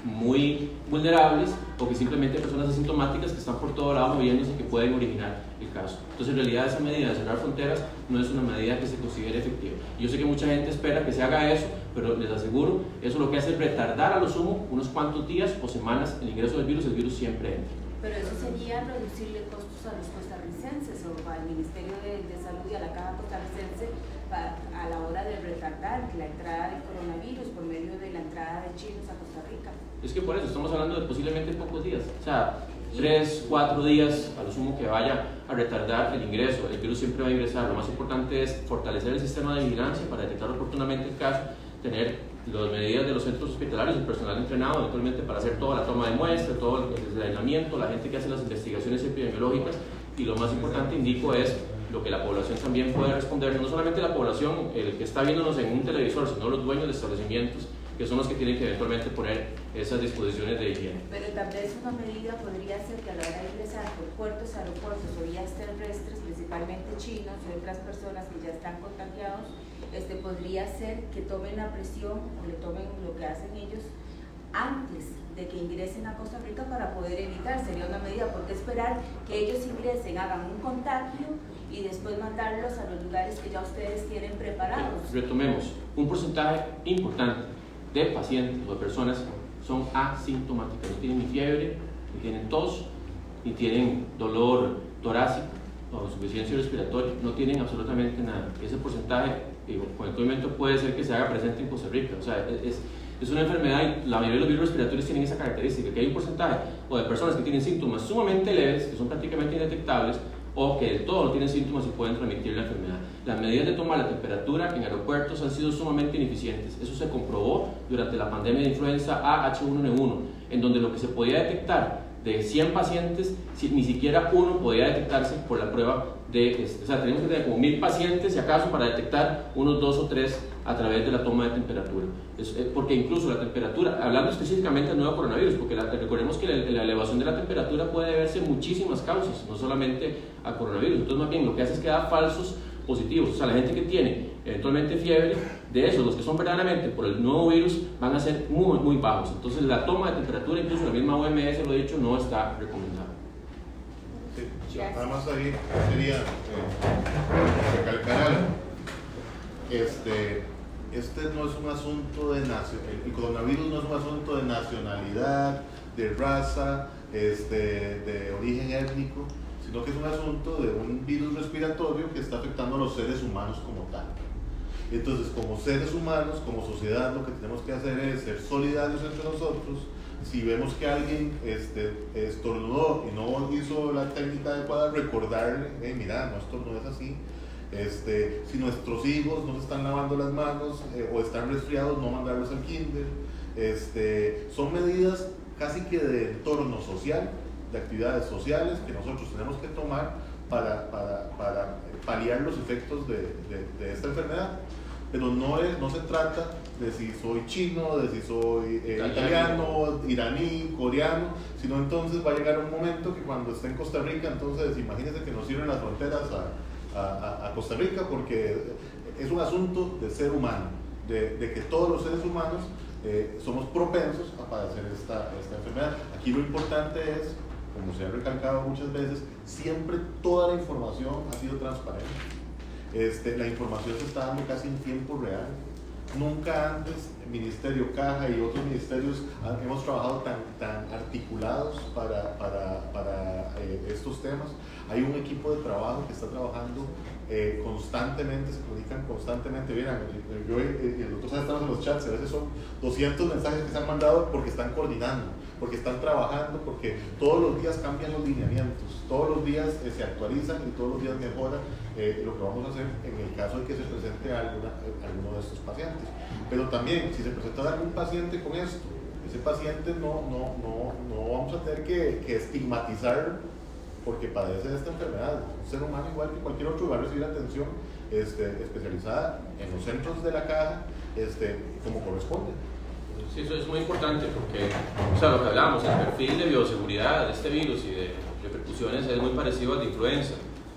K: muy vulnerables, o que simplemente hay personas asintomáticas que están por todo lado moviéndose y que pueden originar el caso. Entonces, en realidad, esa medida de cerrar fronteras no es una medida que se considere efectiva. Yo sé que mucha gente espera que se haga eso, pero les aseguro, eso lo que hace es retardar a lo sumo unos cuantos días o semanas el ingreso del virus. El virus siempre entra. Pero eso sería reducirle costos a los costarricenses o al Ministerio de Salud y a la Caja Costarricense a la hora de retardar la entrada del coronavirus por medio de la entrada de chinos a Costa Rica.
B: Es que por eso estamos hablando de posiblemente pocos días, o sea, 3, 4 días a lo sumo que vaya a retardar el ingreso. El virus siempre va a ingresar. Lo más importante es fortalecer el sistema de vigilancia para detectar oportunamente el caso, tener las medidas de los centros hospitalarios, el personal entrenado eventualmente para hacer toda la toma de muestras, todo el aislamiento, la gente que hace las investigaciones epidemiológicas, y lo más importante, indico, es lo que la población también puede responder, no solamente la población, el que está viéndonos en un televisor, sino los dueños de establecimientos, que son los que tienen que eventualmente poner esas disposiciones de higiene.
K: Pero tal vez una medida podría ser que a la hora de ingresar por puertos, aeropuertos o vías terrestres, principalmente chinos y otras personas que ya están contagiados, podría ser que tomen la presión o le tomen lo que hacen ellos antes de que ingresen a Costa Rica para poder evitar. Sería una medida, porque esperar que ellos ingresen, hagan un contagio y después mandarlos a los lugares que ya ustedes tienen preparados.
B: Retomemos, un porcentaje importante de pacientes o de personas son asintomáticas, no tienen ni fiebre, ni tienen tos, ni tienen dolor torácico o insuficiencia respiratoria, no tienen absolutamente nada. Ese porcentaje, con el momento puede ser que se haga presente en Costa Rica, o sea, es una enfermedad y la mayoría de los virus respiratorios tienen esa característica, que hay un porcentaje o de personas que tienen síntomas sumamente leves, que son prácticamente indetectables, o que de todo no tienen síntomas y pueden transmitir la enfermedad. Las medidas de tomar la temperatura en aeropuertos han sido sumamente ineficientes. Eso se comprobó durante la pandemia de influenza A H1N1, en donde lo que se podía detectar de 100 pacientes, ni siquiera uno podía detectarse por la prueba de, o sea, tenemos que tener como 1000 pacientes, si acaso, para detectar unos 2 o 3 a través de la toma de temperatura. Porque incluso la temperatura, hablando específicamente del nuevo coronavirus, porque recordemos que la elevación de la temperatura puede deberse a muchísimas causas, no solamente a coronavirus. Entonces, más bien, lo que hace es que da falsos positivos. O sea, la gente que tiene eventualmente fiebre, de esos, los que son verdaderamente por el nuevo virus, van a ser muy, muy bajos. Entonces, la toma de temperatura, incluso la misma OMS lo ha dicho, no está recomendada.
D: Sí, nada más ahí sería recalcar algo. Este no es un asunto de el coronavirus no es un asunto de nacionalidad, de raza, de origen étnico, sino que es un asunto de un virus respiratorio que está afectando a los seres humanos como tal. Entonces, como seres humanos, como sociedad, lo que tenemos que hacer es ser solidarios entre nosotros. Si vemos que alguien estornudó y no hizo la técnica adecuada, recordarle, mira, no estornudes así. Si nuestros hijos no se están lavando las manos o están resfriados, no mandarlos al kinder. Son medidas casi que de entorno social, de actividades sociales que nosotros tenemos que tomar para paliar los efectos de esta enfermedad. Pero no se trata de si soy chino, de si soy italiano, iraní, coreano, sino entonces va a llegar un momento que cuando esté en Costa Rica, entonces imagínense que nos cierren las fronteras a Costa Rica, porque es un asunto de ser humano, de que todos los seres humanos somos propensos a padecer esta enfermedad. Aquí lo importante es, como se ha recalcado muchas veces, siempre toda la información ha sido transparente. La información se está dando casi en tiempo real. Nunca antes el Ministerio, Caja y otros ministerios hemos trabajado tan articulados para estos temas. Hay un equipo de trabajo que está trabajando constantemente, se comunican constantemente. Miren, yo y el doctor Sáenz estamos en los chats, a veces son 200 mensajes que se han mandado porque están coordinando, porque están trabajando, porque todos los días cambian los lineamientos, todos los días se actualizan y todos los días mejora lo que vamos a hacer en el caso de que se presente alguno de estos pacientes. Pero también, si se presenta algún paciente con esto, ese paciente no vamos a tener que estigmatizar porque padece de esta enfermedad. Un ser humano igual que cualquier otro va a recibir atención especializada en los centros de la Caja como corresponde.
B: Sí, eso es muy importante porque, o sea, lo que hablábamos, el perfil de bioseguridad de este virus y de repercusiones es muy parecido al de influenza.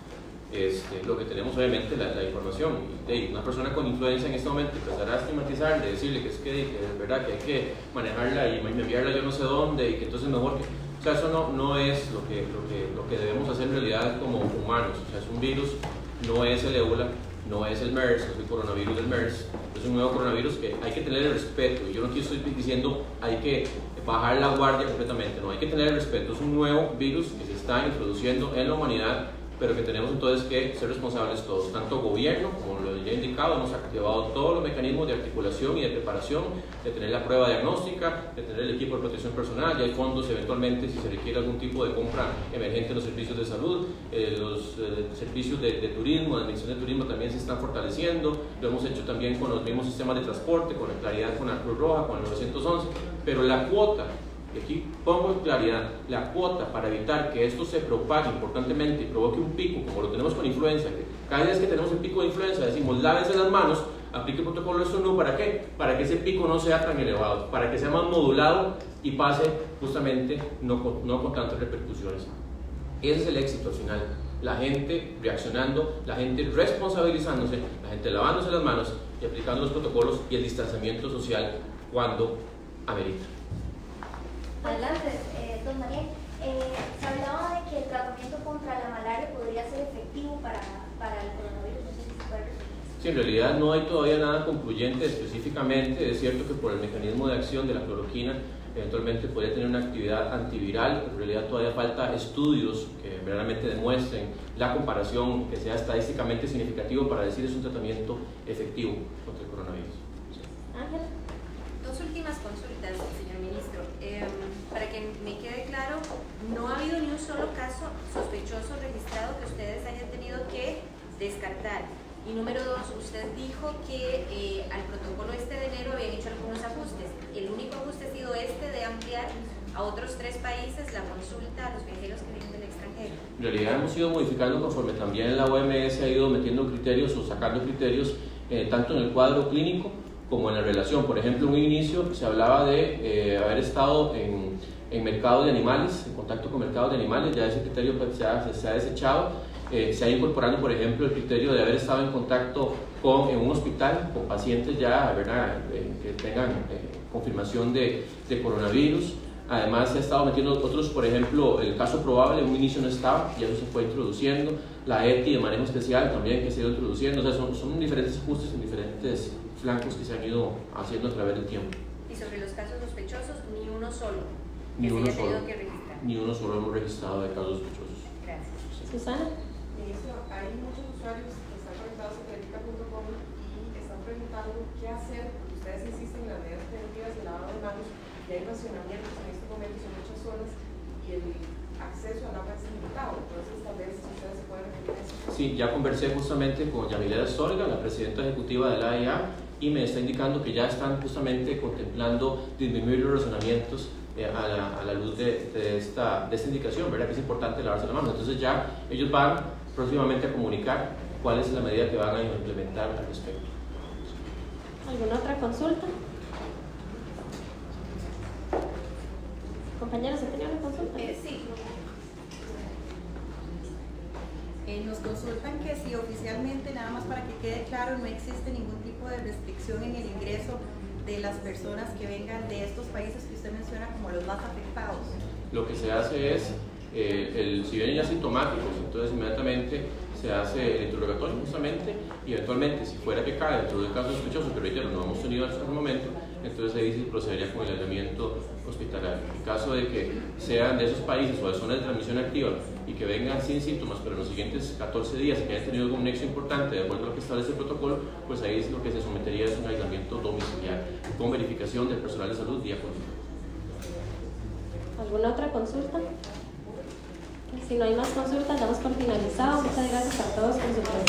B: Lo que tenemos obviamente la información de una persona con influenza en este momento empezar a estigmatizar, de decirle que es verdad que hay que manejarla y enviarla yo no sé dónde y que entonces mejor que, o sea, eso no es lo que debemos hacer en realidad como humanos. O sea, es un virus, no es el ébola, no es el MERS, no es el coronavirus del MERS, es un nuevo coronavirus que hay que tener el respeto. Yo no estoy diciendo hay que bajar la guardia completamente, no, hay que tener el respeto. Es un nuevo virus que se está introduciendo en la humanidad, pero que tenemos entonces que ser responsables todos, tanto gobierno, como lo ya he indicado, hemos activado todos los mecanismos de articulación y de preparación, de tener la prueba diagnóstica, de tener el equipo de protección personal, ya hay fondos eventualmente si se requiere algún tipo de compra emergente en los servicios de salud, los servicios de turismo, de admisión de turismo también se están fortaleciendo, lo hemos hecho también con los mismos sistemas de transporte, con la claridad con la Cruz Roja, con el 911, pero la cuota, y aquí pongo en claridad, la cuota para evitar que esto se propague importantemente y provoque un pico, como lo tenemos con influenza, que cada vez que tenemos el pico de influenza decimos lávense las manos, aplique el protocolo de estornudo, ¿para qué? Para que ese pico no sea tan elevado, para que sea más modulado y pase justamente no con tantas repercusiones. Ese es el éxito al final, la gente reaccionando, la gente responsabilizándose, la gente lavándose las manos y aplicando los protocolos y el distanciamiento social cuando amerita.
L: Adelante, don Daniel. Se hablaba de que el tratamiento contra la malaria podría ser efectivo para el coronavirus. No sé si se puede referir.
B: Sí, en realidad no hay todavía nada concluyente específicamente. Es cierto que por el mecanismo de acción de la cloroquina eventualmente podría tener una actividad antiviral, pero en realidad todavía falta estudios que realmente demuestren la comparación que sea estadísticamente significativo para decir es un tratamiento efectivo contra el coronavirus. Sí.
A: Ángela.
G: Dos últimas consultas, señor ministro. Para que me quede claro, no ha habido ni un solo caso sospechoso registrado que ustedes hayan tenido que descartar. Y número dos, usted dijo que al protocolo de enero habían hecho algunos ajustes. El único ajuste ha sido de ampliar a otros 3 países la consulta a los viajeros que vienen del extranjero.
B: En realidad hemos ido modificando conforme también la OMS ha ido metiendo criterios o sacando criterios tanto en el cuadro clínico como en la relación. Por ejemplo, en un inicio se hablaba de haber estado en mercado de animales, en contacto con mercados de animales, ya ese criterio se ha desechado. Se ha incorporado, por ejemplo, el criterio de haber estado en contacto en un hospital con pacientes ya, ¿verdad?, que tengan confirmación de coronavirus. Además, se ha estado metiendo otros, por ejemplo, el caso probable, en un inicio no estaba, y eso se fue introduciendo. La ETI de manejo especial también que se ha ido introduciendo. O sea, son diferentes ajustes en diferentes flancos que se han ido haciendo a través del tiempo.
G: Y sobre los casos sospechosos, ni uno solo que
B: ni
G: se
B: uno
G: haya
B: solo,
G: tenido que registrar.
B: Ni uno solo hemos registrado de casos sospechosos.
G: Gracias.
A: Susana.
H: Ministro, hay muchos usuarios que están conectados a Atletica.com y están preguntando qué hacer. Ustedes insisten en las medidas preventivas de lavado de manos y hay racionamientos en estos momentos en muchas zonas y el acceso al agua es limitado. Entonces, tal vez ustedes se pueden referir a eso.
B: Sí, ya conversé justamente con Yamileda Sorga, la presidenta ejecutiva de la AIA, y me está indicando que ya están justamente contemplando disminuir los razonamientos a la luz de esta indicación, ¿verdad? Que es importante lavarse las manos. Entonces ya ellos van próximamente a comunicar cuál es la medida que van a implementar al respecto.
A: ¿Alguna otra consulta? Compañeros, ¿se tenía una consulta?
C: Sí. Nos consultan que si oficialmente, nada más para que quede claro, no existe ningún tipo de restricción en el ingreso de las personas que vengan de estos países que usted menciona como los más afectados.
B: Lo que se hace es, si vienen asintomáticos, entonces inmediatamente se hace el interrogatorio justamente y eventualmente si fuera que cae dentro del caso sospechoso, que reitero, no hemos tenido hasta el momento, entonces ahí se procedería con el aislamiento hospitalario. En caso de que sean de esos países o de zonas de transmisión activa y que vengan sin síntomas, pero en los siguientes 14 días que hayan tenido algún nexo importante de acuerdo a lo que establece el protocolo, pues ahí es lo que se sometería es un aislamiento domiciliario con verificación del personal de salud día por día.
A: ¿Alguna otra consulta? Si no hay más consultas, damos por finalizado. Muchas gracias a todos por su presencia.